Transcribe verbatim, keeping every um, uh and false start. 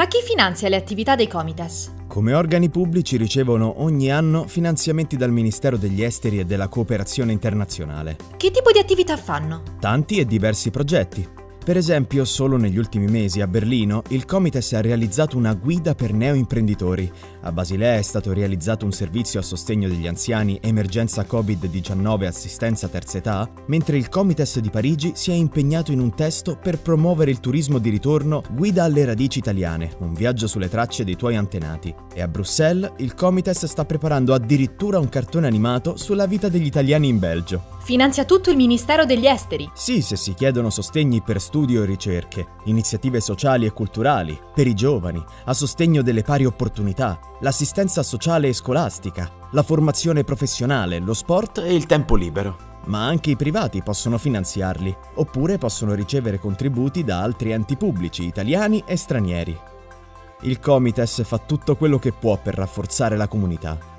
Ma chi finanzia le attività dei Comites? Come organi pubblici ricevono ogni anno finanziamenti dal Ministero degli Esteri e della Cooperazione Internazionale. Che tipo di attività fanno? Tanti e diversi progetti. Per esempio, solo negli ultimi mesi a Berlino il Comites ha realizzato una guida per neoimprenditori. A Basilea è stato realizzato un servizio a sostegno degli anziani Emergenza covid diciannove Assistenza Terza Età, mentre il Comites di Parigi si è impegnato in un testo per promuovere il turismo di ritorno Guida alle radici italiane, un viaggio sulle tracce dei tuoi antenati. E a Bruxelles il Comites sta preparando addirittura un cartone animato sulla vita degli italiani in Belgio. Finanzia tutto il Ministero degli Esteri? Sì, se si chiedono sostegni per studio e ricerche, iniziative sociali e culturali, per i giovani, a sostegno delle pari opportunità, l'assistenza sociale e scolastica, la formazione professionale, lo sport e il tempo libero. Ma anche i privati possono finanziarli, oppure possono ricevere contributi da altri enti pubblici, italiani e stranieri. Il Comites fa tutto quello che può per rafforzare la comunità.